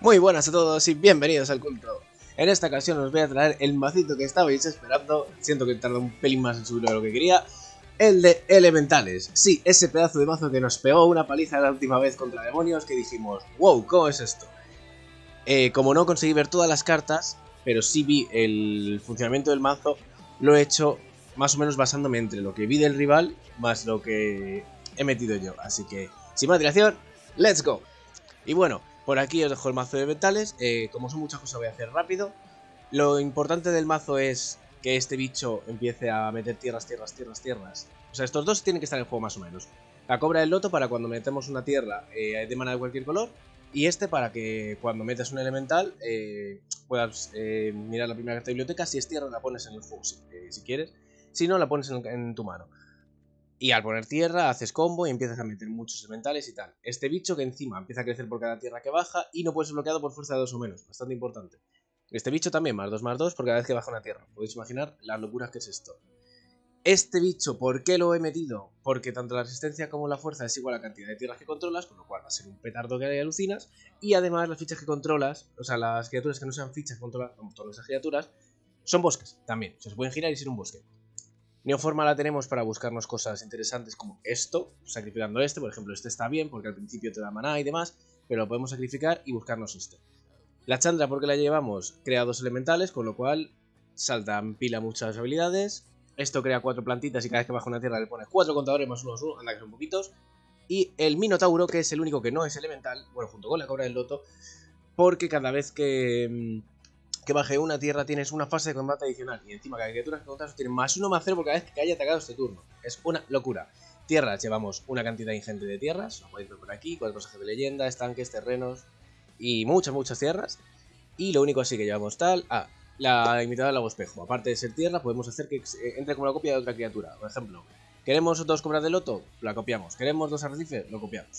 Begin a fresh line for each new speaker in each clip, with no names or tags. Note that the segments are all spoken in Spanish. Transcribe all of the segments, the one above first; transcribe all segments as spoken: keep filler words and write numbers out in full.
Muy buenas a todos y bienvenidos al culto. En esta ocasión os voy a traer el macito que estabais esperando. Siento que tarda un pelín más en subirlo de lo que quería. El de elementales. Sí, ese pedazo de mazo que nos pegó una paliza la última vez contra demonios que dijimos, wow, ¿cómo es esto? Eh, como no conseguí ver todas las cartas, pero sí vi el funcionamiento del mazo, lo he hecho más o menos basándome entre lo que vi del rival más lo que he metido yo. Así que, sin más dilación, ¡let's go! Y bueno, por aquí os dejo el mazo de elementales. Eh, como son muchas cosas voy a hacer rápido. Lo importante del mazo es que este bicho empiece a meter tierras, tierras, tierras, tierras. O sea, estos dos tienen que estar en juego más o menos. La cobra del loto para cuando metemos una tierra eh, de mana de cualquier color. Y este para que cuando metas un elemental eh, puedas eh, mirar la primera carta de biblioteca. Si es tierra la pones en el juego, si, eh, si quieres. Si no, la pones en, en tu mano. Y al poner tierra haces combo y empiezas a meter muchos elementales y tal. Este bicho que encima empieza a crecer por cada tierra que baja y no puede ser bloqueado por fuerza de dos o menos. Bastante importante. Este bicho también, más dos más dos por cada vez que baja una tierra. Podéis imaginar las locuras que es esto. Este bicho, ¿por qué lo he metido? Porque tanto la resistencia como la fuerza es igual a la cantidad de tierras que controlas, con lo cual va a ser un petardo que alucinas. Y además las fichas que controlas, o sea, las criaturas que no sean fichas que controlas, como todas las criaturas, son bosques también. O sea, se pueden girar y ser un bosque. Neoforma la tenemos para buscarnos cosas interesantes como esto, sacrificando este, por ejemplo, este está bien porque al principio te da maná y demás, pero lo podemos sacrificar y buscarnos este. La Chandra, porque la llevamos, crea dos elementales, con lo cual salta en pila muchas habilidades. Esto crea cuatro plantitas y cada vez que baja una tierra le pone cuatro contadores más uno más uno, anda que son poquitos. Y el Minotauro, que es el único que no es elemental, bueno, junto con la Cobra del Loto, porque cada vez que... que baje una tierra tienes una fase de combate adicional. Y encima cada criatura que contas tiene más uno más cero por cada vez que haya atacado este turno. Es una locura. Tierras, llevamos una cantidad ingente de tierras. Lo podéis ver por aquí, cuatro pasajes de leyenda, estanques, terrenos y muchas, muchas tierras. Y lo único así que llevamos tal... Ah, la imitada del lago espejo. Aparte de ser tierra, podemos hacer que entre como la copia de otra criatura. Por ejemplo, queremos dos cobras de loto, la copiamos. Queremos dos arrecifes, lo copiamos.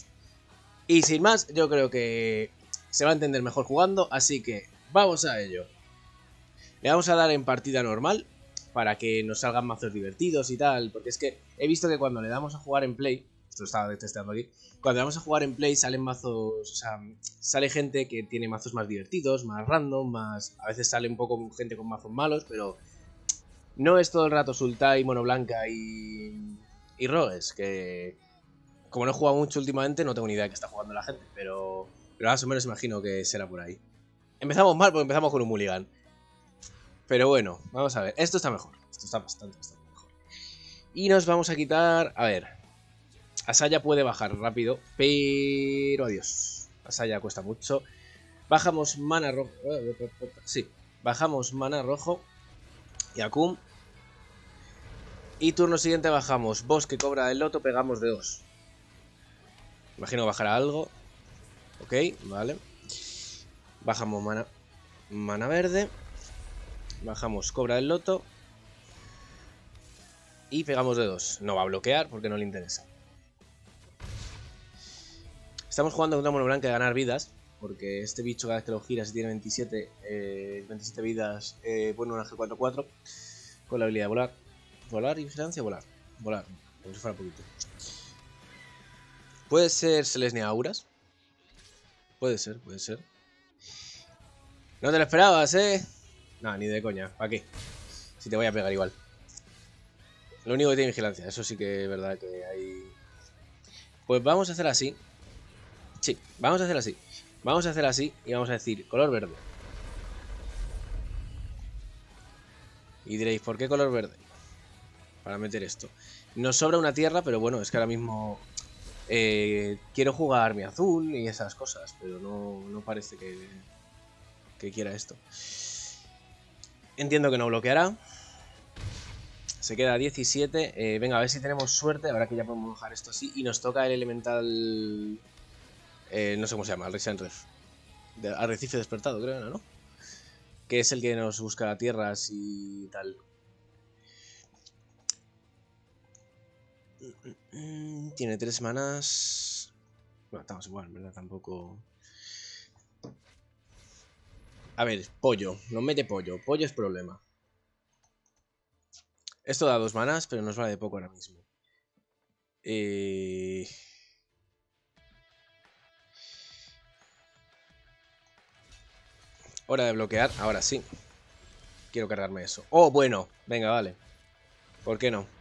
Y sin más, yo creo que se va a entender mejor jugando, así que vamos a ello. Le vamos a dar en partida normal para que nos salgan mazos divertidos y tal, porque es que he visto que cuando le damos a jugar en play, esto lo estaba testeando aquí, cuando le damos a jugar en play salen mazos, o sea, sale gente que tiene mazos más divertidos, más random, más, a veces sale un poco gente con mazos malos, pero no es todo el rato Sultai, Mono Blanca y, y Rogues, que como no he jugado mucho últimamente no tengo ni idea de qué está jugando la gente, pero, pero más o menos imagino que será por ahí. Empezamos mal porque empezamos con un mulligan. Pero bueno, vamos a ver. Esto está mejor. Esto está bastante, bastante mejor. Y nos vamos a quitar... A ver. Asaya puede bajar rápido, pero adiós. Asaya cuesta mucho. Bajamos mana rojo. Sí, bajamos mana rojo. Y Akum. Y turno siguiente bajamos Bosque, Cobra del Loto, pegamos de dos. Imagino que bajará algo. Ok, vale. Bajamos mana, mana verde. Bajamos Cobra del Loto. Y pegamos de dos. No va a bloquear porque no le interesa. Estamos jugando contra Mono Blanca de ganar vidas. Porque este bicho cada vez que lo giras tiene veintisiete, eh, veintisiete vidas. Eh, pone una G cuatro cuatro. Con la habilidad de volar. Volar y vigilancia, volar. Volar. Como si fuera poquito. Puede ser Selesnya Auras. Puede ser, puede ser. No te lo esperabas, eh. No, ni de coña. ¿Para qué? Si te voy a pegar igual. Lo único que tiene vigilancia. Eso sí que es verdad que hay... Pues vamos a hacer así. Sí, vamos a hacer así. Vamos a hacer así y vamos a decir color verde. Y diréis, ¿por qué color verde? Para meter esto. Nos sobra una tierra, pero bueno, es que ahora mismo eh, quiero jugar mi azul y esas cosas, pero no, no parece que, que quiera esto. Entiendo que no bloqueará. Se queda diecisiete. Eh, venga, a ver si tenemos suerte. Ahora que ya podemos bajar esto así. Y nos toca el elemental... Eh, no sé cómo se llama, el Rexenref. De Arrecife despertado, creo, ¿no? Que es el que nos busca tierras y tal. Tiene tres manas. Bueno, estamos igual, ¿verdad? Tampoco... A ver, pollo. Nos mete pollo. Pollo es problema. Esto da dos manas, pero nos vale de poco ahora mismo. Eh... Hora de bloquear, ahora sí. Quiero cargarme eso. Oh, bueno, venga, vale. ¿Por qué no?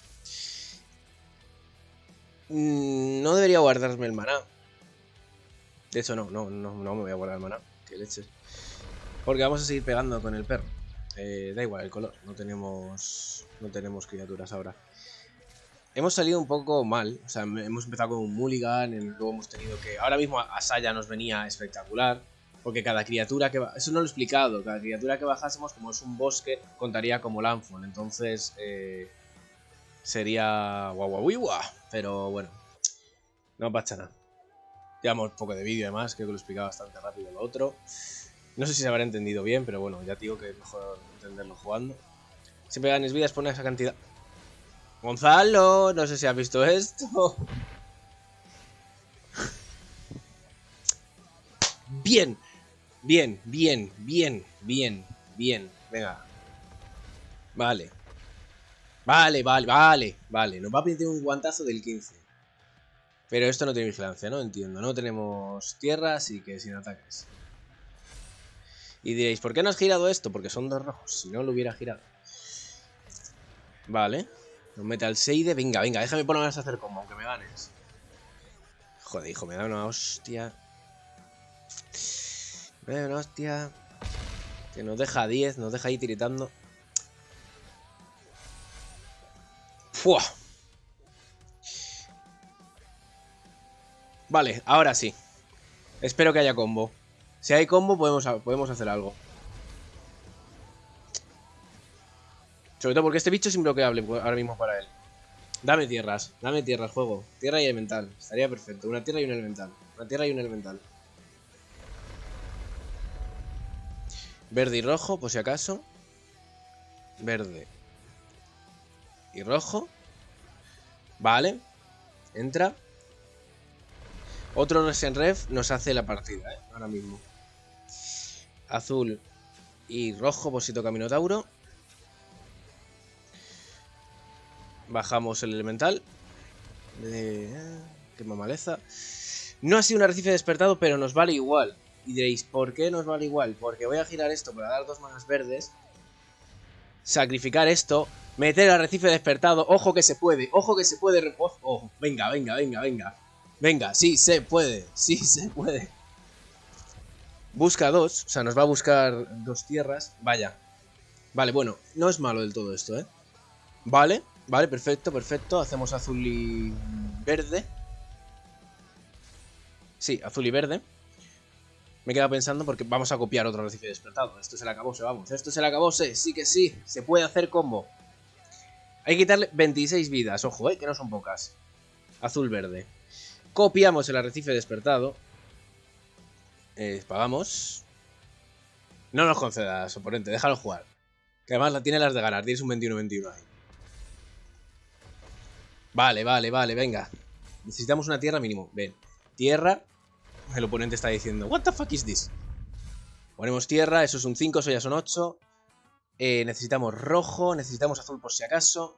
Mm, no debería guardarme el maná. De hecho, no, no, no, no me voy a guardar el maná. Qué leches. Porque vamos a seguir pegando con el perro. Eh, da igual el color, no tenemos, no tenemos criaturas ahora. Hemos salido un poco mal, o sea, hemos empezado con un mulligan, luego hemos tenido que... Ahora mismo Asaya nos venía espectacular, porque cada criatura que... Eso no lo he explicado, cada criatura que bajásemos, como es un bosque, contaría como landfall, entonces... Eh, sería... guau guau guau, pero bueno, no pasa nada. Llevamos poco de vídeo además, creo que lo he explicado bastante rápido lo otro. No sé si se habrá entendido bien, pero bueno, ya te digo que es mejor entenderlo jugando. Siempre ganes vidas, pone esa cantidad. Gonzalo, no sé si has visto esto. Bien, bien, bien, bien, bien, bien. Venga. Vale. Vale, vale, vale, vale. Nos va a pedir un guantazo del quince. Pero esto no tiene vigilancia, ¿no? Entiendo. No tenemos tierra, así que sin ataques. Y diréis, ¿por qué no has girado esto? Porque son dos rojos. Si no, lo hubiera girado. Vale. Nos mete al Seide. Venga, venga, déjame por lo menos hacer combo, aunque me ganes. Joder, hijo, me da una hostia. Me da una hostia. Que nos deja a diez, nos deja ahí tiritando. ¡Fua! Vale, ahora sí. Espero que haya combo. Si hay combo, podemos, podemos hacer algo. Sobre todo porque este bicho es imbloqueable ahora mismo para él. Dame tierras, dame tierras, juego. Tierra y elemental, estaría perfecto. Una tierra y un elemental. Una tierra y un elemental. Verde y rojo, por si acaso. Verde y rojo. Vale. Entra. Otro Resenref nos hace la partida, ¿eh? Ahora mismo. Azul y rojo por si toca Minotauro. Bajamos el elemental. Eh, quema maleza. No ha sido un arrecife despertado, pero nos vale igual. Y diréis, ¿por qué nos vale igual? Porque voy a girar esto para dar dos manas verdes. Sacrificar esto. Meter el arrecife despertado. Ojo que se puede. Ojo que se puede. Ojo, ojo. Venga, venga, venga, venga. Venga, sí se puede. Sí se puede. Busca dos. O sea, nos va a buscar dos tierras. Vaya. Vale, bueno. No es malo del todo esto, ¿eh? Vale. Vale, perfecto, perfecto. Hacemos azul y verde. Sí, azul y verde. Me he quedado pensando porque vamos a copiar otro arrecife despertado. Esto se le acabó, se vamos. Esto se le acabó, se. Sí que sí. Se puede hacer combo. Hay que quitarle veintiséis vidas. Ojo, eh, que no son pocas. Azul, verde. Copiamos el arrecife despertado. Eh, pagamos. No nos concedas, oponente. Déjalo jugar. Que además la tiene las de ganar. Tienes un veintiuno veintiuno ahí. Vale, vale, vale, venga. Necesitamos una tierra mínimo. Ven. Tierra. El oponente está diciendo, what the fuck is this? Ponemos tierra, eso es un cinco, eso ya son ocho. Eh, necesitamos rojo, necesitamos azul por si acaso.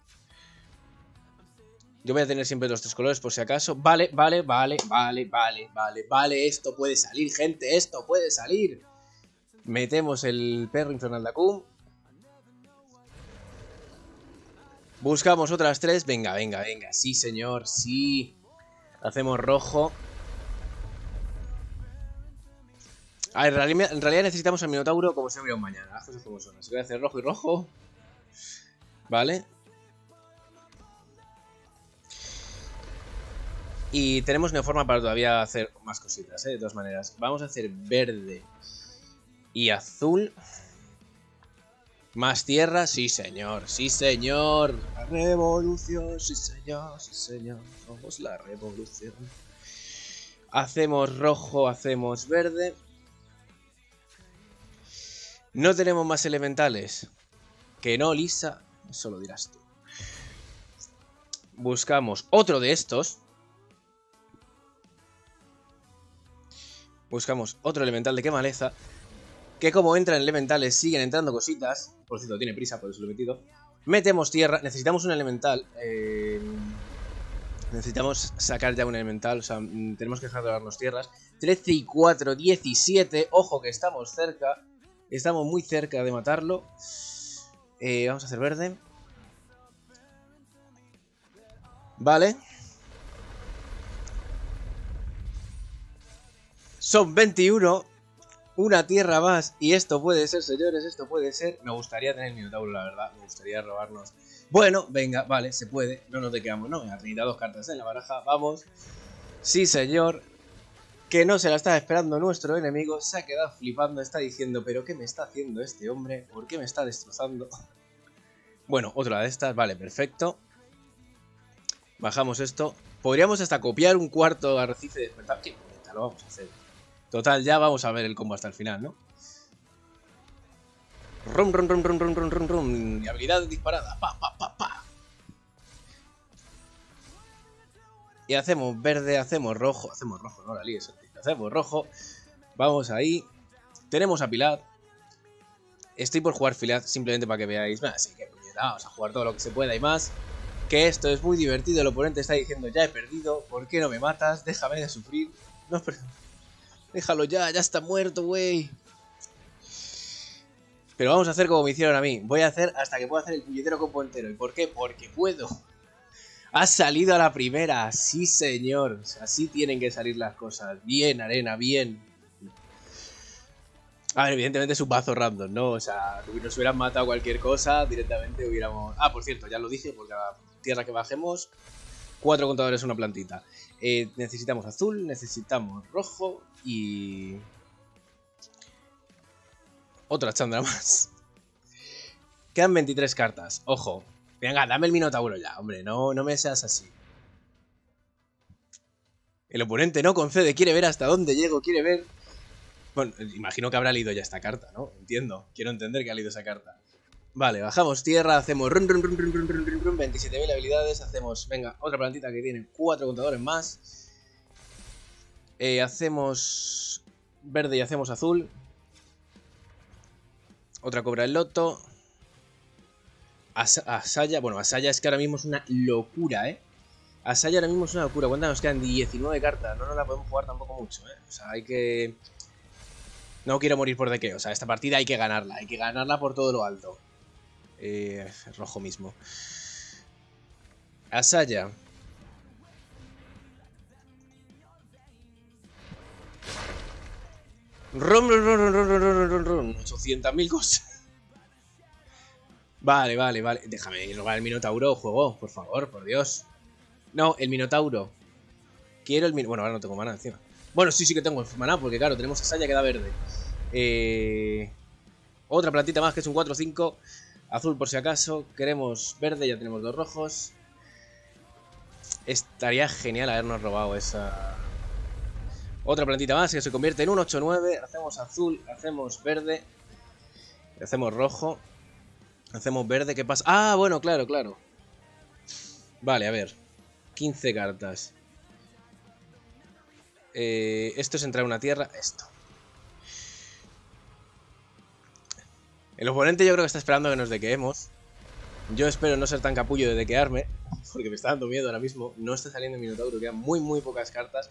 Yo voy a tener siempre los tres colores por si acaso. Vale, vale, vale, vale, vale, vale, vale. Esto puede salir, gente, esto puede salir. Metemos el perro infernal de Akum. Buscamos otras tres. Venga, venga, venga. Sí, señor, sí. Hacemos rojo. A ver, en realidad, en realidad necesitamos al Minotauro como si no hubiera un mañana. Las cosas como son. Así que voy a hacer rojo y rojo. Vale. Y tenemos neoforma para todavía hacer más cositas, ¿eh? De todas maneras. Vamos a hacer verde y azul. Más tierra. Sí, señor. Sí, señor. La revolución. Sí, señor. Sí, señor. Somos la revolución. Hacemos rojo, hacemos verde. No tenemos más elementales. Que no, Lisa. Eso lo dirás tú. Buscamos otro de estos. Buscamos otro elemental de qué maleza. Que como entran elementales siguen entrando cositas. Por cierto, tiene prisa, por eso lo he metido. Metemos tierra. Necesitamos un elemental. Eh... Necesitamos sacar ya un elemental, o sea, tenemos que dejar de darnos tierras. trece y cuatro, diecisiete. Ojo que estamos cerca. Estamos muy cerca de matarlo. Eh, vamos a hacer verde. Vale. Son veintiuno. Una tierra más. Y esto puede ser, señores, esto puede ser. Me gustaría tener el Minotauro, la verdad. Me gustaría robarnos. Bueno, venga, vale, se puede. No nos quedamos, no. Venga, treinta y dos cartas en la baraja. Vamos. Sí, señor. Que no se la estaba esperando nuestro enemigo. Se ha quedado flipando. Está diciendo, ¿pero qué me está haciendo este hombre? ¿Por qué me está destrozando? Bueno, otra de estas. Vale, perfecto. Bajamos esto. Podríamos hasta copiar un cuarto arrecife de despertar. ¿Qué? Lo vamos a hacer. Total, ya vamos a ver el combo hasta el final, ¿no? Rum, rum, rum, rum, rum, rum, rum, rum. Y habilidad disparada. Pa, pa, pa, pa. Y hacemos verde, hacemos rojo. Hacemos rojo, no la líes. Hacemos rojo. Vamos ahí. Tenemos a Pilar. Estoy por jugar Filad simplemente para que veáis más. Así que vamos a jugar todo lo que se pueda y más. Que esto es muy divertido. El oponente está diciendo, ya he perdido. ¿Por qué no me matas? Déjame de sufrir. No, pero... Déjalo ya, ya está muerto, güey. Pero vamos a hacer como me hicieron a mí. Voy a hacer hasta que pueda hacer el puñetero combo entero. ¿Y por qué? Porque puedo. Ha salido a la primera. Sí, señor. Así tienen que salir las cosas. Bien, arena, bien. A ver, evidentemente es un mazo random, ¿no? O sea, si nos hubieran matado cualquier cosa, directamente hubiéramos... Ah, por cierto, ya lo dije, por cada tierra que bajemos, cuatro contadores, una plantita. Eh, necesitamos azul, necesitamos rojo y... Otra Chandra más. Quedan veintitrés cartas. Ojo. Venga, dame el Minotauro ya, hombre. No, no me seas así. El oponente no concede. Quiere ver hasta dónde llego. Quiere ver... Bueno, imagino que habrá leído ya esta carta, ¿no? Entiendo. Quiero entender que ha leído esa carta. Vale, bajamos tierra. Hacemos... Run, run, run, run, run, run, run, run, veintisiete mil habilidades. Hacemos... Venga, otra plantita que tiene cuatro contadores más. Eh, hacemos... Verde y hacemos azul. Otra cobra el loto. As Asaya, bueno, Asaya es que ahora mismo es una locura, ¿eh? Asaya ahora mismo es una locura. ¿Cuántas nos quedan? diecinueve cartas. No nos la podemos jugar tampoco mucho, ¿eh? O sea, hay que... No quiero morir por de qué. O sea, esta partida hay que ganarla. Hay que ganarla por todo lo alto. Eh, rojo mismo. Asaya. Rum, rum, rum, rum, rum, rum, rum. ochocientas mil cosas. Vale, vale, vale. Déjame robar el Minotauro, juego, por favor, por Dios. No, el Minotauro. Quiero el Minotauro. Bueno, ahora no tengo maná encima. Bueno, sí, sí que tengo maná, porque claro, tenemos a Saya que da verde. Eh... Otra plantita más que es un cuatro cinco. Azul por si acaso. Queremos verde, ya tenemos dos rojos. Estaría genial habernos robado esa... Otra plantita más que se convierte en un ocho nueve. Hacemos azul, hacemos verde. Hacemos rojo. Hacemos verde, ¿qué pasa? Ah, bueno, claro, claro. Vale, a ver. quince cartas. Eh, esto es entrar a una tierra. Esto. El oponente yo creo que está esperando que nos dequeemos. Yo espero no ser tan capullo de dequearme, porque me está dando miedo ahora mismo. No está saliendo Minotauro, quedan muy, muy pocas cartas.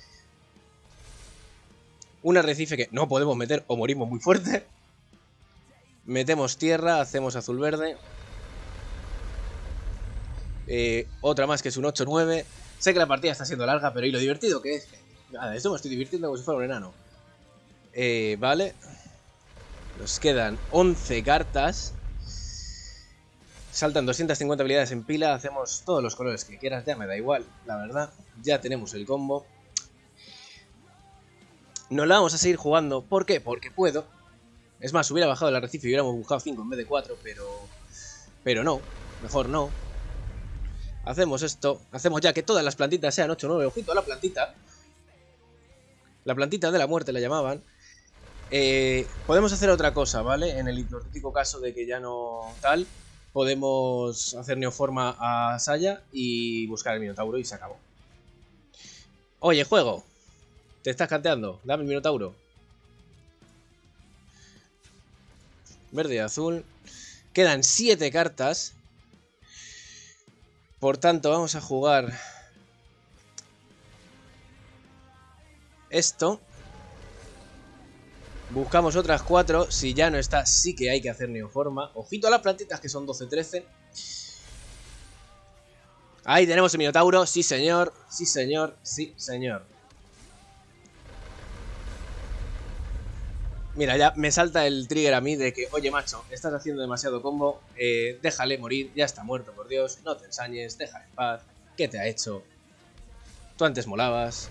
Un arrecife que no podemos meter o morimos muy fuerte. Metemos tierra, hacemos azul-verde. Eh, otra más que es un ocho nueve. Sé que la partida está siendo larga, pero ¿y lo divertido que es? Nada, esto me estoy divirtiendo como si fuera un enano. Eh, vale. Nos quedan once cartas. Saltan doscientas cincuenta habilidades en pila. Hacemos todos los colores que quieras, ya me da igual, la verdad. Ya tenemos el combo. Nos la vamos a seguir jugando. ¿Por qué? Porque puedo. Es más, hubiera bajado el arrecife y hubiéramos buscado cinco en vez de cuatro, pero... Pero no, mejor no. Hacemos esto. Hacemos ya que todas las plantitas sean ocho nueve. Ojito a la plantita. La plantita de la muerte la llamaban. Eh, podemos hacer otra cosa, ¿vale? En el hipotético caso de que ya no tal, podemos hacer neoforma a Saya y buscar el Minotauro y se acabó. Oye, juego. ¿Te estás canteando? Dame el Minotauro. Verde y azul. Quedan siete cartas. Por tanto, vamos a jugar esto. Buscamos otras cuatro. Si ya no está, sí que hay que hacer neoforma. Ojito a las plantitas que son doce trece. Ahí tenemos el Minotauro. Sí, señor. Sí, señor. Sí, señor. Mira, ya me salta el trigger a mí de que, oye, macho, estás haciendo demasiado combo. Eh, déjale morir. Ya está muerto, por Dios. No te ensañes. Déjale en paz. ¿Qué te ha hecho? Tú antes molabas.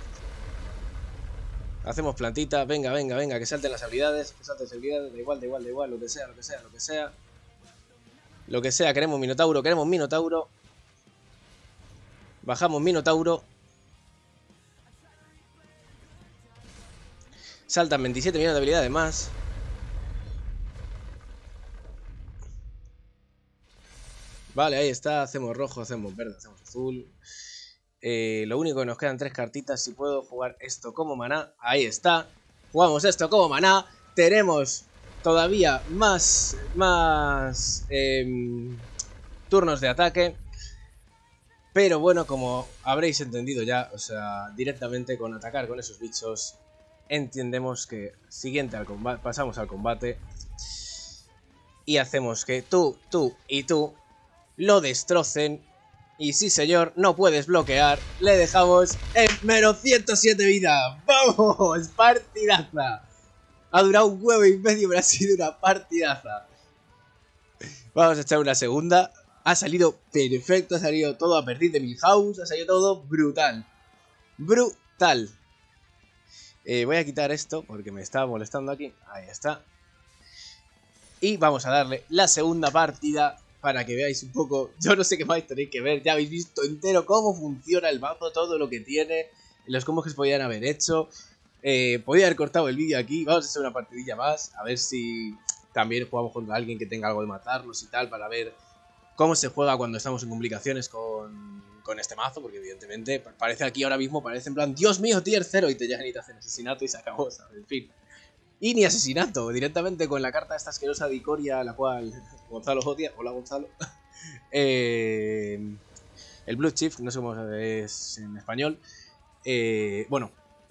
Hacemos plantita, venga, venga, venga, que salten las habilidades, que salten las habilidades, da igual, da igual, da igual, lo que sea, lo que sea, lo que sea. Lo que sea, queremos Minotauro, queremos Minotauro. Bajamos Minotauro. Saltan veintisiete millones de habilidades más. Vale, ahí está, hacemos rojo, hacemos verde, hacemos azul. Eh, lo único que nos quedan tres cartitas. Si puedo jugar esto como maná. Ahí está. Jugamos esto como maná. Tenemos todavía más Más eh, turnos de ataque. Pero bueno, como habréis entendido ya, o sea, directamente con atacar con esos bichos, entendemos que siguiente al combate, pasamos al combate y hacemos que tú, tú y tú lo destrocen. Y sí, señor, no puedes bloquear. Le dejamos en menos ciento siete vida. ¡Vamos! ¡Partidaza! Ha durado un huevo y medio, pero ha sido una partidaza. Vamos a echar una segunda. Ha salido perfecto, ha salido todo a partir de Milhouse. Ha salido todo brutal. Brutal. Eh, voy a quitar esto porque me estaba molestando aquí. Ahí está. Y vamos a darle la segunda partida. Para que veáis un poco, yo no sé qué más tenéis que ver, ya habéis visto entero cómo funciona el mazo, todo lo que tiene, los combos que se podían haber hecho. Eh, podía haber cortado el vídeo aquí, vamos a hacer una partidilla más, a ver si también jugamos contra alguien que tenga algo de matarnos y tal, para ver cómo se juega cuando estamos en complicaciones con, con este mazo, porque evidentemente parece aquí ahora mismo, parece en plan, Dios mío, tier cero, y te llegan y te hacen asesinato y se acabó, ¿sabes? En fin. Y ni asesinato, directamente con la carta esta asquerosa de Ikoria, la cual Gonzalo odia. Hola, Gonzalo. eh, el Blue Chief, no sé cómo es en español. Eh, bueno.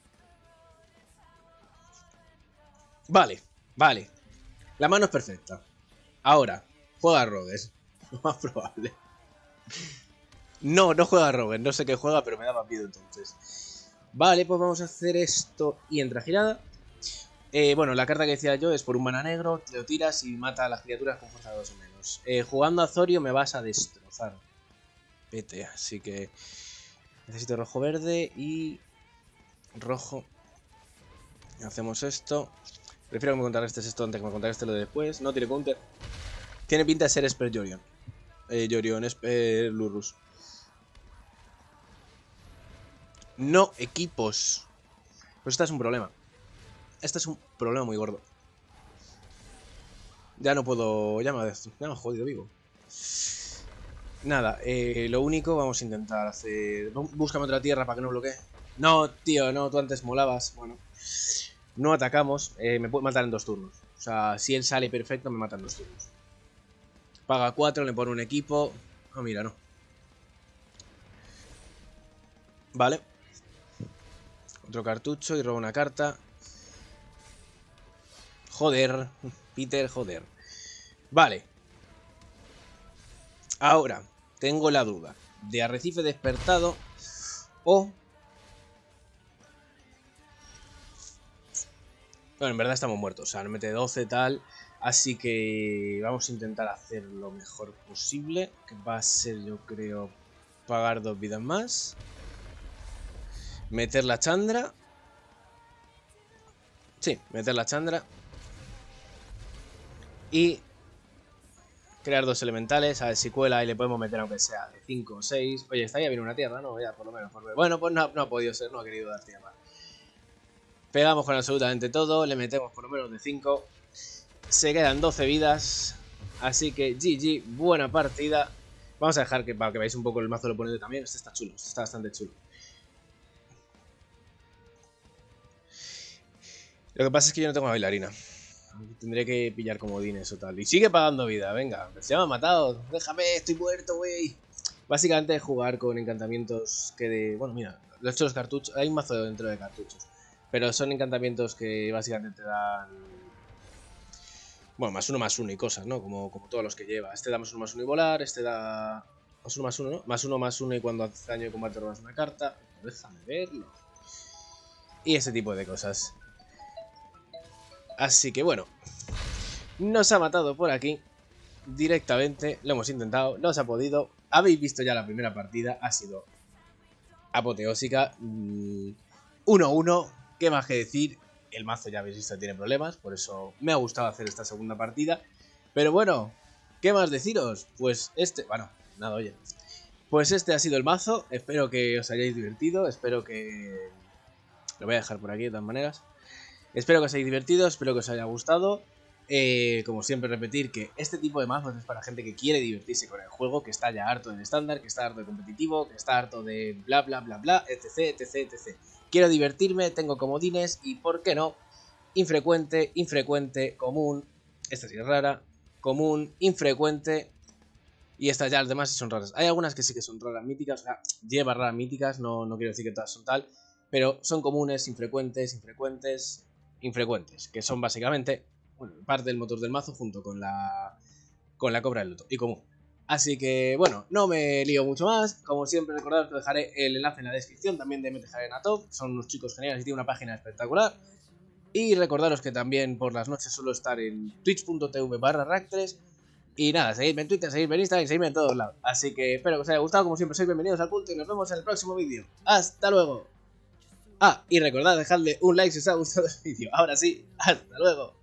Vale, vale. La mano es perfecta. Ahora, juega a Roger. Lo más probable. No, no juega a Roger. No sé qué juega, pero me daba miedo entonces. Vale, pues vamos a hacer esto y entra girada. Eh, bueno, la carta que decía yo es por un mana negro, te lo tiras y mata a las criaturas con fuerza dos o menos. Eh, jugando a Zorio me vas a destrozar. Vete, así que necesito rojo verde y rojo. Hacemos esto. Prefiero que me contrarrestes esto antes que me contrarrestes lo de después. No tiene counter. Tiene pinta de ser Esper Yorion. Eh, Yorion, Esper Lurrus. No equipos. Pues este es un problema. Este es un problema muy gordo. Ya no puedo... Ya me ha, ya me ha jodido vivo. Nada, eh, lo único vamos a intentar hacer... Búscame otra tierra para que no bloquee. No, tío, no, tú antes molabas. Bueno, no atacamos. Eh, me puede matar en dos turnos. O sea, si él sale perfecto, me mata en dos turnos. Paga cuatro, le pone un equipo... Ah, oh, mira, no. Vale. Otro cartucho y roba una carta. Joder, Peter, joder. Vale. Ahora, tengo la duda de Arrecife Despertado o... Bueno, en verdad estamos muertos, o sea, nos mete doce tal, así que vamos a intentar hacer lo mejor posible, que va a ser, yo creo, pagar dos vidas más. Meter la Chandra. Sí, meter la Chandra. Y crear dos elementales, a ver si cuela y le podemos meter aunque sea de cinco o seis. Oye, está ya bien una tierra, ¿no? Ya, por lo menos. Por ver. Bueno, pues no, no ha podido ser, no ha querido dar tierra. Pegamos con absolutamente todo, le metemos por lo menos de cinco. Se quedan doce vidas. Así que G G, buena partida. Vamos a dejar que para que veáis un poco el mazo del oponente también. Este está chulo, este está bastante chulo. Lo que pasa es que yo no tengo una bailarina. Tendré que pillar comodines o tal. Y sigue pagando vida, venga. Se me ha matado. Déjame, estoy muerto, güey. Básicamente jugar con encantamientos que de... Bueno, mira, lo he hecho los cartuchos. Hay un mazo dentro de cartuchos. Pero son encantamientos que básicamente te dan... Bueno, más uno, más uno y cosas, ¿no? Como, como todos los que lleva. Este da más uno, más uno y volar. Este da... Más uno, más uno, ¿no? Más uno, más uno y cuando haces daño de combate robas una carta. Déjame verlo. Y ese tipo de cosas. Así que bueno. Nos ha matado por aquí. Directamente. Lo hemos intentado. No se ha podido. Habéis visto ya la primera partida. Ha sido apoteósica. uno uno. ¿Qué más que decir? El mazo ya habéis visto tiene problemas. Por eso me ha gustado hacer esta segunda partida. Pero bueno. ¿Qué más deciros? Pues este... Bueno, nada, oye. Pues este ha sido el mazo. Espero que os hayáis divertido. Espero que... Lo voy a dejar por aquí de todas maneras. Espero que os hayáis divertido. Espero que os haya gustado. Eh, como siempre repetir que este tipo de mazos es para gente que quiere divertirse con el juego, que está ya harto del estándar, que está harto de competitivo, que está harto de bla bla bla bla, etc, etc, etc. Quiero divertirme, tengo comodines y, ¿por qué no? Infrecuente, infrecuente, común, esta sí es rara, común, infrecuente, y estas ya las demás sí son raras. Hay algunas que sí que son raras míticas, o sea, lleva raras míticas, no, no quiero decir que todas son tal, pero son comunes, infrecuentes, infrecuentes, infrecuentes, que son básicamente... Bueno, parte del motor del mazo junto con la con la cobra del loto y común. Así que, bueno, no me lío mucho más. Como siempre, recordaros que dejaré el enlace en la descripción también de M T G Arena Top. Son unos chicos geniales y tienen una página espectacular. Y recordaros que también por las noches suelo estar en twitch punto tv barra rack tres. Y nada, seguidme en Twitter, seguidme en Instagram y seguidme en todos lados. Así que espero que os haya gustado. Como siempre, sois bienvenidos al culto y nos vemos en el próximo vídeo. ¡Hasta luego! Ah, y recordad, dejadle un like si os ha gustado el vídeo. Ahora sí, ¡hasta luego!